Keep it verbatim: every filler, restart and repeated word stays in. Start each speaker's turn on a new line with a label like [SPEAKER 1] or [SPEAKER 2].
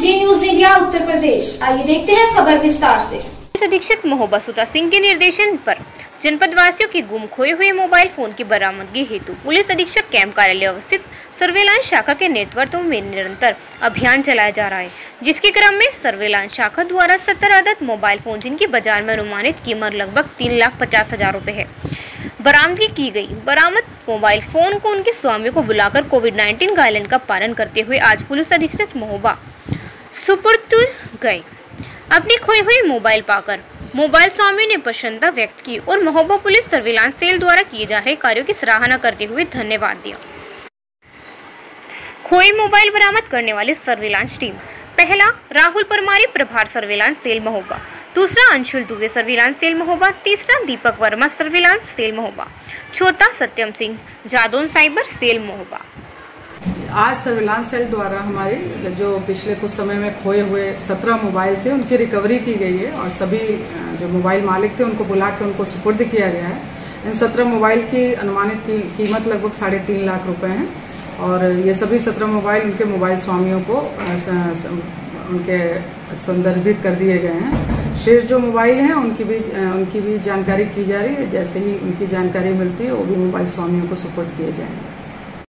[SPEAKER 1] जी news India Uttar Pradesh. आइए देखते हैं खबर विस्तार से।
[SPEAKER 2] पुलिस अधीक्षक महोबा सुता सिंह के निर्देशन पर जनपद वासियों के गुम खोए हुए मोबाइल फोन की बरामदगी हेतु पुलिस अधीक्षक कैंप कार्यालय अवस्थित सर्वेलांस शाखा के नेतृत्व में निरंतर अभियान चलाया जा रहा है, जिसके क्रम में सर्वेलांस शाखा द्वारा सत्तर अदद मोबाइल फोन जिनकी बाजार में अनुमानित कीमत लगभग तीन लाख पचास हजार रूपए है, बरामदगी की गई। बरामद मोबाइल फोन को उनके स्वामियों को बुलाकर कोविड नाइन्टीन गाइडलाइन का पालन करते हुए आज पुलिस अधीक्षक महोबा सुपुर्द गए। अपनी खोई हुई मोबाइल पाकर मोबाइल स्वामी ने प्रसन्नता व्यक्त की और महोबा पुलिस सर्विलांस सेल द्वारा किए जा रहे कार्यों की सराहना करते हुए धन्यवाद दिया। खोई मोबाइल बरामद करने वाली सर्विलांस टीम, पहला राहुल परमारी प्रभार सर्विलांस सेल महोबा, दूसरा अंशुल दुबे सर्विलांस सेल महोबा, तीसरा दीपक वर्मा सर्विलांस सेल महोबा, चौथा सत्यम सिंह जादौन साइबर सेल महोबा।
[SPEAKER 3] आज सर्विलांस सेल द्वारा हमारे जो पिछले कुछ समय में खोए हुए सत्रह मोबाइल थे उनकी रिकवरी की गई है और सभी जो मोबाइल मालिक थे उनको बुला के उनको सुपुर्द किया गया है। इन सत्रह मोबाइल की अनुमानित की, कीमत लगभग साढ़े तीन लाख रुपए है और ये सभी सत्रह मोबाइल उनके मोबाइल स्वामियों को उनके संदर्भित कर दिए गए हैं। शेष जो मोबाइल हैं उनकी भी उनकी भी जानकारी की जा रही है। जैसे ही उनकी जानकारी मिलती है वो भी मोबाइल स्वामियों को सुपुर्द किए जाएंगे।